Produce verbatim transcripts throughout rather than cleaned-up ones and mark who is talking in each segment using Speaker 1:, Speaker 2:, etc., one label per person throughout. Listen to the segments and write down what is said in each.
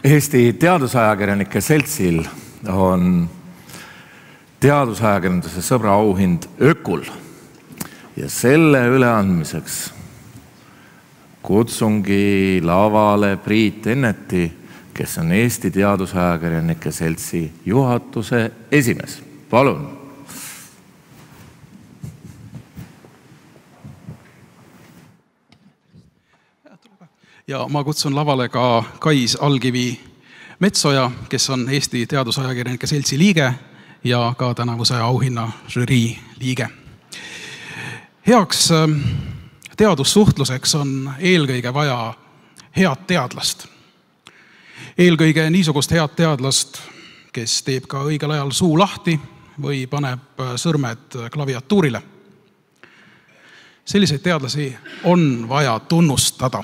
Speaker 1: Eesti Teadusajakirjanike Seltsil on teadusajakirjanduse sõbra auhind Ökul ja selle üleandmiseks kutsungi lavale Priit Enneti, kes on Eesti Teadusajakirjanike Seltsi juhatuse esimees. Palun!
Speaker 2: Ja ma kutsun lavale ka Kais Algivi Metsoja, kes on Eesti Teadusajakirjanike Seltsi liige ja ka tänavuse auhinna žürii liige. Heaks teadussuhtluseks on eelkõige vaja head teadlast. Eelkõige niisugust head teadlast, kes teeb ka õigel ajal suu lahti või paneb sõrmed klaviatuurile. Selliseid teadlasi on vaja tunnustada.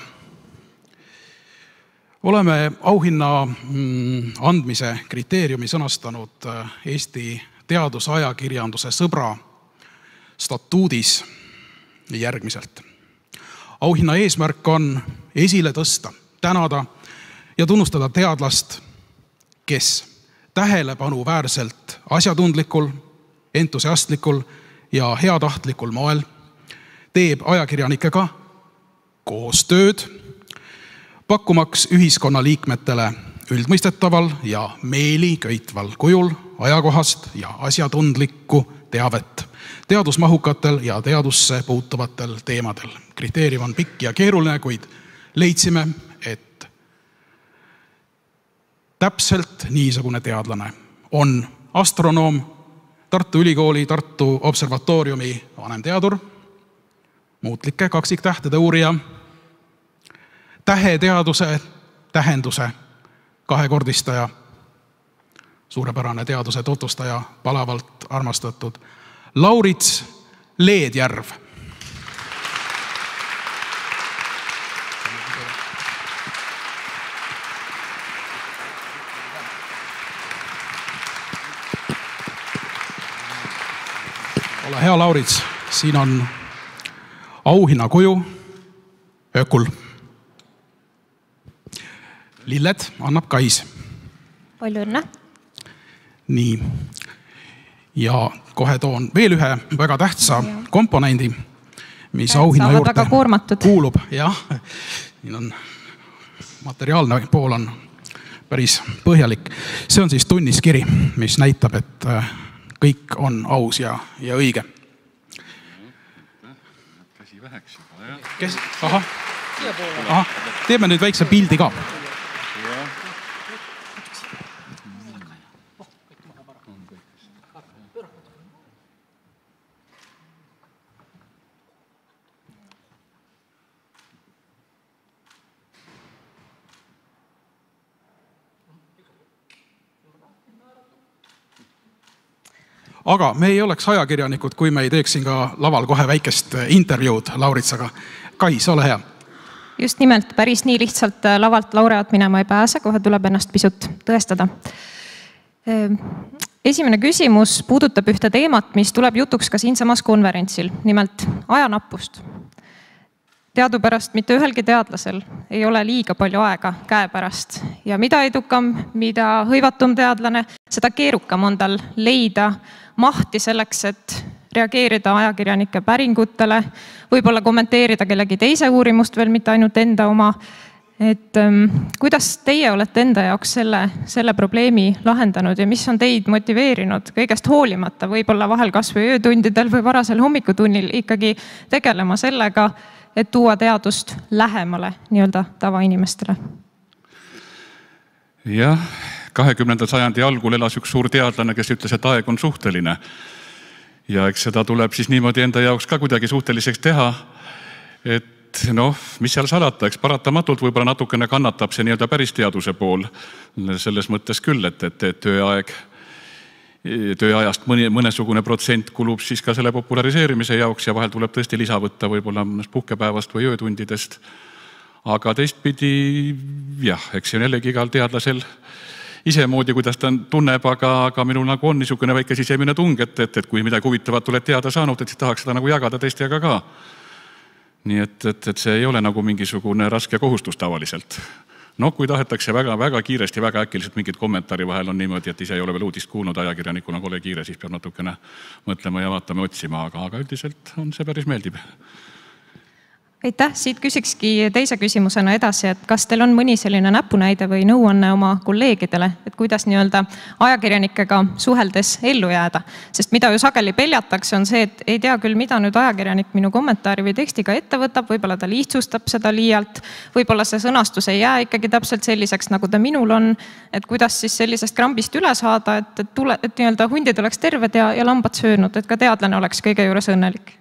Speaker 2: Oleme auhinna andmise kriteeriumi sõnastanud Eesti teadusajakirjanduse sõbra statuudis järgmiselt. Auhinna eesmärk on esile tõsta, tänada ja tunnustada teadlast, kes tähelepanuväärselt asjatundlikul, entusiastlikul ja heatahtlikul moel teeb ajakirjanikega koostööd, pakkumaks ühiskonna liikmetele üldmõistetaval ja meeli köitval kujul ajakohast ja asjatundlikku teavet teadusmahukatel ja teadusse puutuvatel teemadel. Kriteerium on pikk ja keeruline, kuid leidsime, et täpselt niisugune teadlane on astronoom, Tartu Ülikooli Tartu Observatooriumi vanemteadur, muutlike kaksiktähtede uurija, täheteaduse tähenduse kahekordistaja, suurepärane teaduse tutvustaja, palavalt armastatud Laurits Leedjärv. Ole hea, Laurits, siin on auhinna kuju Ökul. Lilled annab Kais.
Speaker 3: Palju õnne. Nii.
Speaker 2: Ja kohe toon veel ühe väga tähtsa ja. komponendi, mis
Speaker 3: ja,
Speaker 2: auhinna juurde kuulub.
Speaker 3: Jah,
Speaker 2: siin on materiaalne pool on päris põhjalik. See on siis tunniskiri, mis näitab, et kõik on aus ja, ja õige.
Speaker 4: Käsi väheks juba, jah?
Speaker 2: Kes? Aha. Aha. Teeme nüüd väikse pildi ka. Aga me ei oleks ajakirjanikud, kui me ei teeksin ka laval kohe väikest intervjuud Lauritsaga. Kais, ole hea.
Speaker 3: Just nimelt, päris nii lihtsalt lavalt laureaat minema ei pääse, kohe tuleb ennast pisut tõestada. Esimene küsimus puudutab ühte teemat, mis tuleb jutuks ka siinsamas konverentsil, nimelt ajanappust. Teadupärast mitte ühelgi teadlasel ei ole liiga palju aega käepärast ja mida edukam, mida hõivatum teadlane, seda keerukam on tal leida mahti selleks, et reageerida ajakirjanike päringutele, võib-olla kommenteerida kellegi teise uurimust veel, mitte ainult enda oma. Et ähm, kuidas teie olete enda jaoks selle, selle probleemi lahendanud ja mis on teid motiveerinud kõigest hoolimata, võib-olla vahel kas või öötundidel või varasel hommikutunnil ikkagi tegelema sellega, et tuua teadust lähemale nii-öelda tavainimestele?
Speaker 4: Jah, kahekümnenda sajandi algul elas üks suur teadlane, kes ütles, et aeg on suhteline. Ja eks seda tuleb siis niimoodi enda jaoks ka kuidagi suhteliseks teha, et noh, mis seal salata, eks paratamatult võib-olla natukene kannatab see nii-öelda päris teaduse pool. Selles mõttes küll, et, et, et tööaeg, tööajast mõni, mõnesugune protsent kulub siis ka selle populariseerimise jaoks ja vahel tuleb tõesti lisa võtta võib-olla puhkepäevast või öötundidest. Aga teistpidi, jah, eks see on jällegi igal teadlasel ise moodi, kuidas ta tunneb, aga, aga minul nagu on niisugune väike sisemine tung, et, et, et kui midagi huvitavat oled teada saanud, et siis tahaks seda nagu jagada teistega ka. Nii et, et, et see ei ole nagu mingisugune raske kohustus tavaliselt. No kui tahetakse väga, väga kiiresti, väga äkiliselt mingit kommentaari vahel on niimoodi, et ise ei ole veel uudist kuulnud, ajakirjanikuna kole kiire, siis peab natukene mõtlema ja vaatame otsima, aga, aga üldiselt on see päris meeldib.
Speaker 3: Aitäh, siit küsikski teise küsimusena edasi, et kas teil on mõni selline näpunäide või nõuanne oma kolleegidele, et kuidas nii-öelda ajakirjanikega suheldes ellu jääda? Sest mida ju sageli peljatakse on see, et ei tea küll, mida nüüd ajakirjanik minu kommentaari või tekstiga ette võtab, võib-olla ta lihtsustab seda liialt, võib-olla see sõnastus ei jää ikkagi täpselt selliseks, nagu ta minul on, et kuidas siis sellisest krambist üle saada, et, et, tule, et nii-öelda hundid oleks terved ja, ja lambad söönud, et ka teadlane oleks kõige juures õnnelik.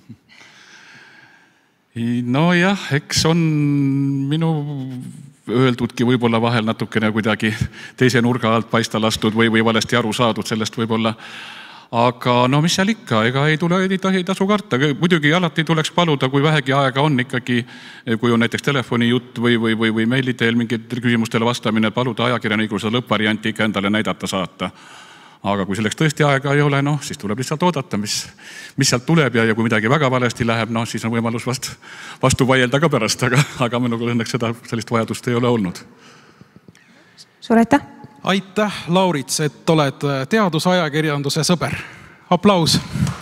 Speaker 4: No jah, eks on minu öeldudki võib-olla vahel natukene kuidagi teise nurga alt paista lastud või, või valesti aru saadud sellest võib-olla. Aga no mis seal ikka, ega ei tule, ei tasu karta. Muidugi alati tuleks paluda, kui vähegi aega on ikkagi, kui on näiteks telefonijutt või, või, või, või meili teel mingitele küsimustele vastamine, paluda ajakirjanikul seda lõppvarianti ikka endale näidata saata. Aga kui selleks tõesti aega ei ole, noh, siis tuleb lihtsalt oodata, mis, mis sealt tuleb ja, ja kui midagi väga valesti läheb, noh, siis on võimalus vast, vastu vaielda ka pärast, aga, aga minul õnneks seda, sellist vajadust ei ole olnud.
Speaker 3: Suur aitäh!
Speaker 2: Aitäh, Laurits, et oled teadusajakirjanduse sõber. Aplaus!